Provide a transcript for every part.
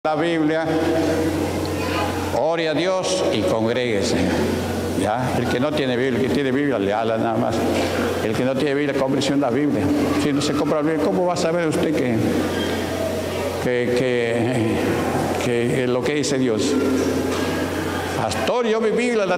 la Biblia, ore a Dios y congréguese. ¿Ya? El que no tiene Biblia, el que tiene Biblia, léala nada más. El que no tiene Biblia, cómprese una Biblia. Si no se compra la Biblia, ¿cómo va a saber usted que lo que dice Dios? Pastor, yo mi Biblia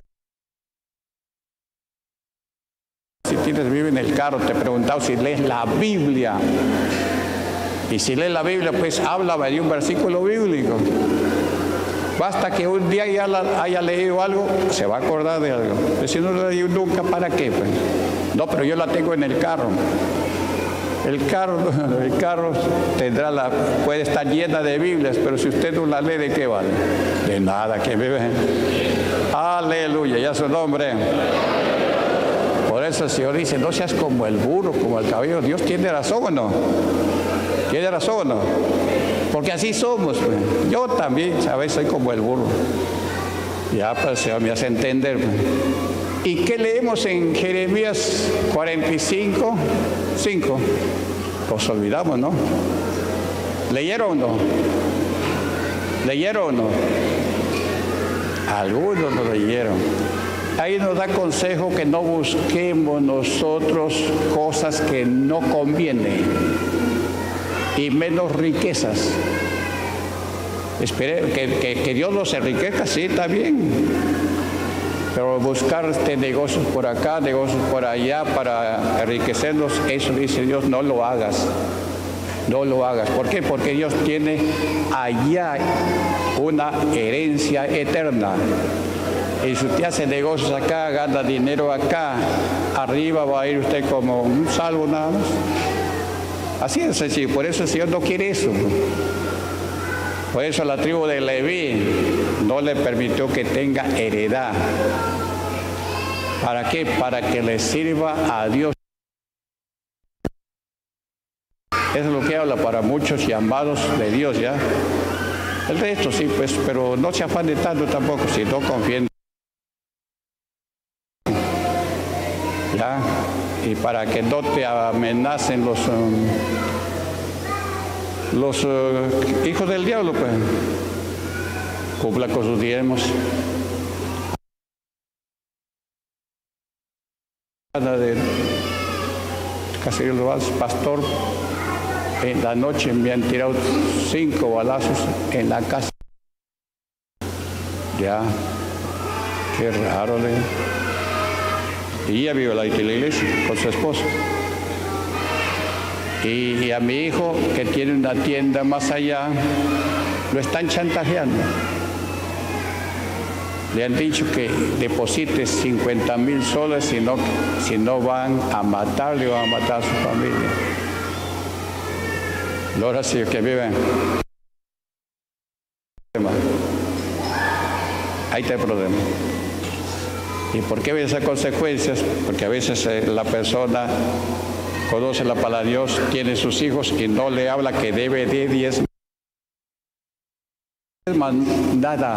Si tienes Biblia en el carro, te he preguntado si lees la Biblia. Y si lees la Biblia, pues háblame de un versículo bíblico. Basta que un día ya haya leído algo, se va a acordar de algo. Pero si no lo leí nunca, ¿para qué? Pues? No, pero yo la tengo en el carro. El carro puede estar llena de Biblias, pero si usted no la lee, ¿de qué vale? De nada, que vive. Aleluya, ya su nombre. Por eso el Señor dice, no seas como el burro, como el caballo. Dios tiene razón, ¿o no? ¿Tiene razón o no? Porque así somos, pues. Yo también, a veces soy como el burro. Ya, pues el Señor me hace entender, pues. ¿Y qué leemos en Jeremías 45, 5? Pues olvidamos, ¿no? ¿Leyeron o no? ¿Leyeron o no? Algunos lo leyeron. Ahí nos da consejo que no busquemos nosotros cosas que no convienen y menos riquezas. Espere que Dios nos enriquezca, sí, está bien. Pero buscar negocios por acá, negocios por allá para enriquecernos, eso dice Dios, no lo hagas. No lo hagas. ¿Por qué? Porque Dios tiene allá una herencia eterna. Y si usted hace negocios acá, gana dinero acá, arriba va a ir usted como un salvo nada más. Así es sencillo. Por eso el Señor no quiere eso. Por eso la tribu de Leví no le permitió que tenga heredad. ¿Para qué? Para que le sirva a Dios. Eso es lo que habla para muchos llamados de Dios, ¿ya? El resto sí, pues, pero no se afane tanto tampoco, si no confíen. ¿Ya? Y para que no te amenacen los hijos del diablo, pues, cumpla con sus diezmos. De Caserío Vaz, pastor, en la noche me han tirado 5 balazos en la casa. Ya, qué raro, y ella vive la iglesia con su esposo. Y a mi hijo, que tiene una tienda más allá, lo están chantajeando. Le han dicho que deposite 50,000 soles, si no van a matarle o van a matar a su familia. Ahora sí que viven. Ahí está el problema. ¿Y por qué ven esas consecuencias? Porque a veces la persona conoce la palabra de Dios, tiene sus hijos y no le habla que debe de 10 nada.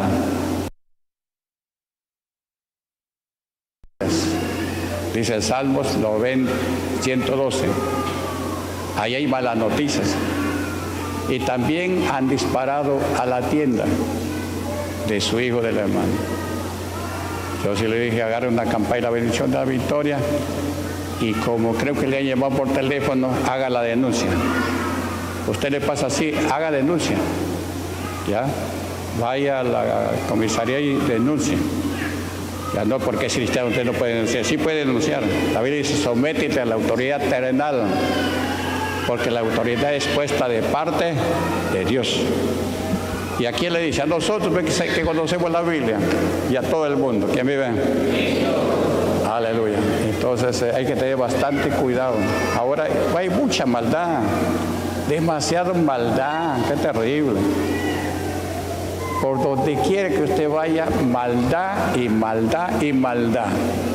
Dice el Salmos 112. Ahí hay malas noticias. Y también han disparado a la tienda de su hijo, del hermano. Yo sí le dije, agarre una campaña, la bendición de la victoria, y como creo que le han llamado por teléfono, haga la denuncia. Usted le pasa así, haga denuncia. ¿Ya? Vaya a la comisaría y denuncie. Ya no, porque es cristiano, usted no puede denunciar. Sí puede denunciar. La Biblia dice, sométete a la autoridad terrenal, porque la autoridad es puesta de parte de Dios. ¿Y a quién le dice? A nosotros que conocemos la Biblia y a todo el mundo. ¿Quién vive? Aleluya. Entonces hay que tener bastante cuidado. Ahora hay mucha maldad, demasiada maldad, qué terrible. Por donde quiera que usted vaya, maldad y maldad y maldad.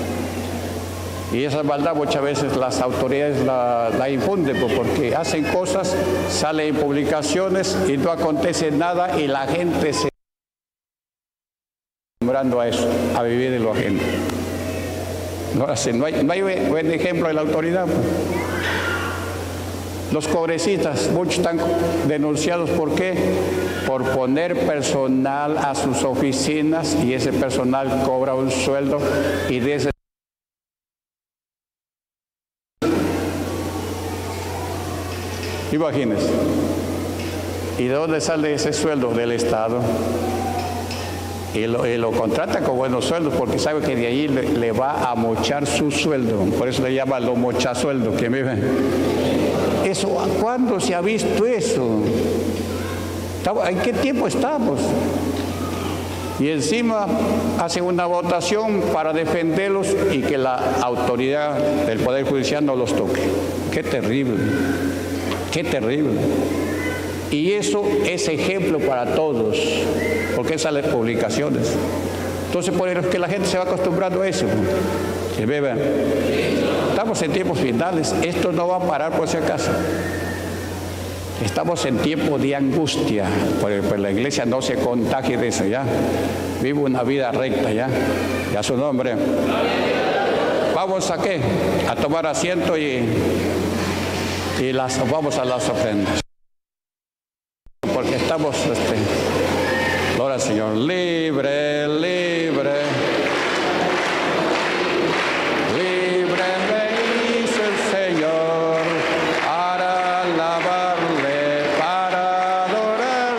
Y esa maldad muchas veces las autoridades la infunden, porque hacen cosas, salen en publicaciones y no acontece nada y la gente se está acostumbrando a eso, a vivir de lo ajeno. No hay buen ejemplo de la autoridad. Los congresistas, muchos están denunciados, ¿por qué? Por poner personal a sus oficinas y ese personal cobra un sueldo y de ese imagínense. ¿Y de dónde sale ese sueldo? Del Estado. Y lo contrata con buenos sueldos porque sabe que de ahí le va a mochar su sueldo. Por eso le llaman lo mochasueldo. ¿Quién vive? Eso, ¿cuándo se ha visto eso? ¿En qué tiempo estamos? Y encima hacen una votación para defenderlos y que la autoridad del Poder Judicial no los toque. ¡Qué terrible! ¡Qué terrible! Y eso es ejemplo para todos, porque salen publicaciones. Entonces, por eso es que la gente se va acostumbrando a eso. ¿Sí, bebé? Estamos en tiempos finales, esto no va a parar por si acaso. Estamos en tiempo de angustia, pues la iglesia no se contagie de eso, ¿ya? Vive una vida recta, ¿ya? Ya su nombre. Vamos a qué? A tomar asiento y vamos a las ofrendas. Porque estamos, gloria al Señor, libre, libre. Libre me hizo el Señor para alabarle, para adorar.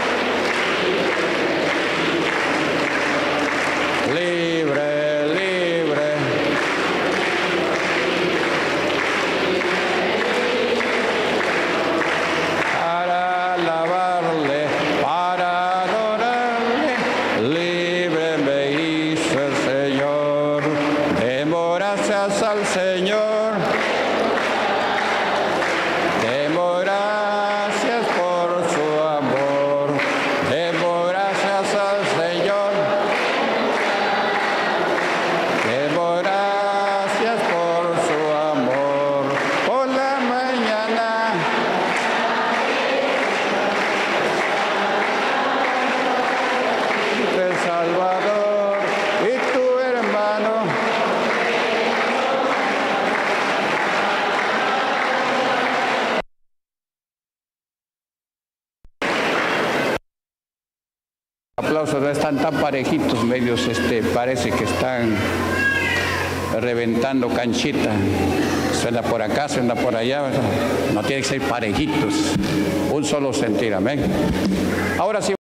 Libre, libre. Para alabarle, para adorarle, libre me hizo el Señor. Demos gracias al Señor. Demos gracias por su amor. Demos gracias al Señor. Demos gracias por su amor. Por la mañana. El Salvador y tu hermano. Aplausos, no están tan parejitos, medios, parece que están reventando canchita. Suena por acá, suena por allá. No tiene que ser parejitos, un solo sentir, amén. Ahora sí.